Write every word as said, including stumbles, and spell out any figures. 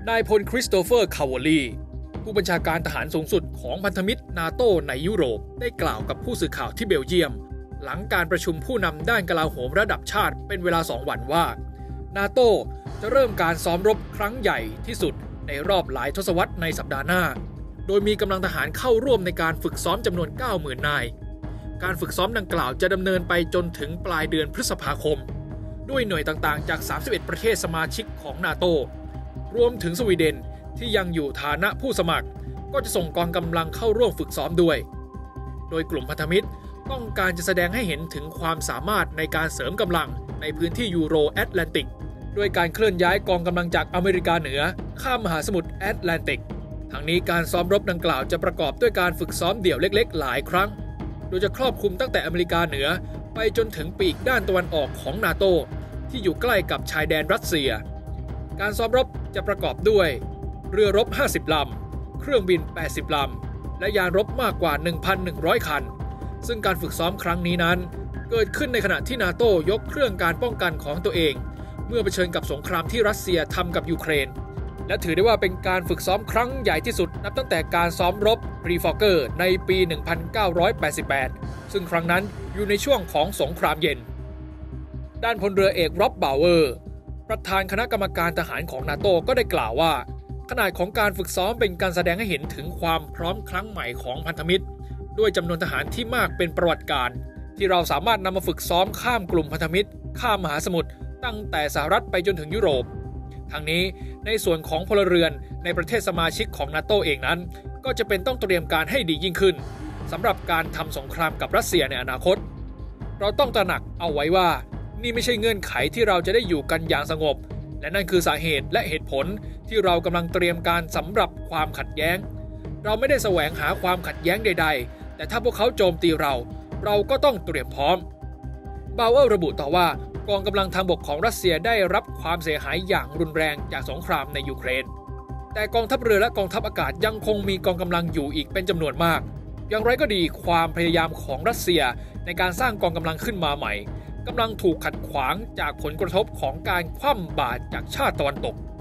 นายพลคริสโตเฟอร์คาวอลีผู้บัญชาการทหารสูงสุดของพันธมิตรนาโตในยุโรปได้กล่าวกับผู้สื่อข่าวที่เบลเยียมหลังการประชุมผู้นำด้านกลาโหมระดับชาติเป็นเวลาสองวันว่านาโตจะเริ่มการซ้อมรบครั้งใหญ่ที่สุดในรอบหลายทศวรรษในสัปดาห์หน้าโดยมีกำลังทหารเข้าร่วมในการฝึกซ้อมจำนวน เก้าหมื่น นายการฝึกซ้อมดังกล่าวจะดำเนินไปจนถึงปลายเดือนพฤษภาคมด้วยหน่วยต่างๆจากสามสิบเอ็ดประเทศสมาชิกของนาโตรวมถึงสวีเดนที่ยังอยู่ฐานะผู้สมัครก็จะส่งกองกำลังเข้าร่วมฝึกซ้อมด้วยโดยกลุ่มพันธมิตรต้องการจะแสดงให้เห็นถึงความสามารถในการเสริมกำลังในพื้นที่ยูโรแอตแลนติกด้วยการเคลื่อนย้ายกองกำลังจากอเมริกาเหนือข้ามมหาสมุทรแอตแลนติกทั้งนี้การซ้อมรบดังกล่าวจะประกอบด้วยการฝึกซ้อมเดี่ยวเล็กๆหลายครั้งโดยจะครอบคลุมตั้งแต่อเมริกาเหนือไปจนถึงปีกด้านตะวันออกของนาโตที่อยู่ใกล้กับชายแดนรัสเซียการซ้อมรบจะประกอบด้วยเรือรบห้าสิบลำเครื่องบินแปดสิบลำและยานรบมากกว่า หนึ่งพันหนึ่งร้อย คันซึ่งการฝึกซ้อมครั้งนี้นั้นเกิดขึ้นในขณะที่นาโตยกเครื่องการป้องกันของตัวเองเมื่อเผชิญกับสงครามที่รัสเซียทำกับยูเครนและถือได้ว่าเป็นการฝึกซ้อมครั้งใหญ่ที่สุดนับตั้งแต่การซ้อมรบรีฟอร์เกอร์ในปี หนึ่งพันเก้าร้อยแปดสิบแปด ซึ่งครั้งนั้นอยู่ในช่วงของสงครามเย็นด้านพลเรือเอกร็อบบาวเวอร์ประธานคณะกรรมการทหารของนาโตก็ได้กล่าวว่าขนาดของการฝึกซ้อมเป็นการแสดงให้เห็นถึงความพร้อมครั้งใหม่ของพันธมิตรด้วยจำนวนทหารที่มากเป็นประวัติการณ์ที่เราสามารถนำมาฝึกซ้อมข้ามกลุ่มพันธมิตรข้ามมหาสมุทรตั้งแต่สหรัฐไปจนถึงยุโรปทั้งนี้ในส่วนของพลเรือนในประเทศสมาชิกของนาโตเองนั้นก็จะเป็นต้องเตรียมการให้ดียิ่งขึ้นสำหรับการทำสงครามกับรัสเซียในอนาคตเราต้องตระหนักเอาไว้ว่านี่ไม่ใช่เงื่อนไขที่เราจะได้อยู่กันอย่างสงบและนั่นคือสาเหตุและเหตุผลที่เรากำลังเตรียมการสำหรับความขัดแย้งเราไม่ได้แสวงหาความขัดแย้งใดๆแต่ถ้าพวกเขาโจมตีเราเราก็ต้องเตรียมพร้อมบาวเออร์ระบุต่อว่ากองกำลังทางบกของรัสเซียได้รับความเสียหายอย่างรุนแรงจากสงครามในยูเครนแต่กองทัพเรือและกองทัพอากาศยังคงมีกองกำลังอยู่อีกเป็นจำนวนมากอย่างไรก็ดีความพยายามของรัสเซียในการสร้างกองกำลังขึ้นมาใหม่กำลังถูกขัดขวางจากผลกระทบของการคว่ำบาตรจากชาติตะวันตก